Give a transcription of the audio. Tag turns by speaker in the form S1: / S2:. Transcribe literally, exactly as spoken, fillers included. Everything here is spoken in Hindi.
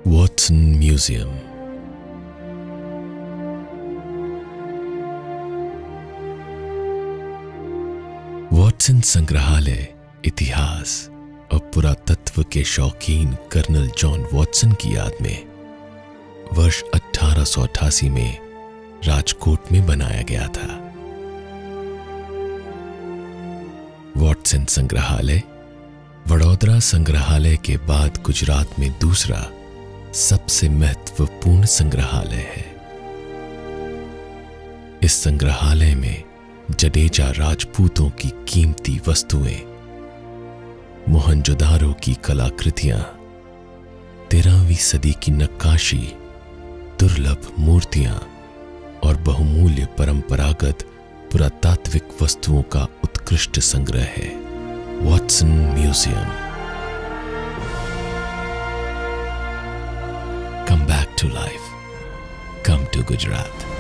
S1: Watson museum. वॉटसन संग्रहालय इतिहास और पुरातत्व के शौकीन कर्नल जॉन वॉटसन की याद में वर्ष अठारह सौ अठासी में राजकोट में बनाया गया था। वॉटसन संग्रहालय वडोदरा संग्रहालय के बाद गुजरात में दूसरा सबसे महत्वपूर्ण संग्रहालय है। इस संग्रहालय में जडेजा राजपूतों की कीमती वस्तुएं, मोहनजोदारो की कलाकृतियां, तेरहवीं सदी की नक्काशी, दुर्लभ मूर्तियां और बहुमूल्य परंपरागत पुरातात्विक वस्तुओं का उत्कृष्ट संग्रह है। Watson museum. Come back to life. Come to Gujarat.